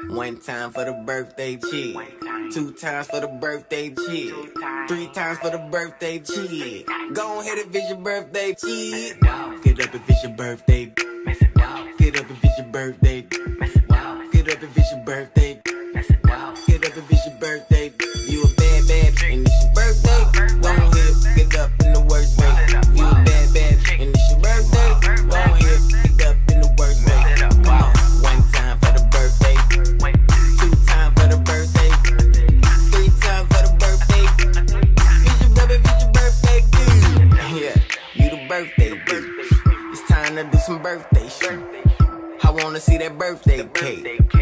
One time for the birthday chick. Two times for the birthday chick. Three times for the birthday chick. Go ahead if it's your birthday chick. Get up if it's your birthday. Get up if it's your birthday. Get up if it's your birthday. Get up if it's your birthday. You a bad and it's your birthday. Go ahead, get up in the worst way. You a bad and it's your birthday. Go ahead, get up in the worst way. Come on, one time for the birthday. Two times for the birthday. Three times for the birthday. It's your birthday, dude. Yeah, you the birthday dude. It's time to do some birthday shit. I wanna see that birthday cake.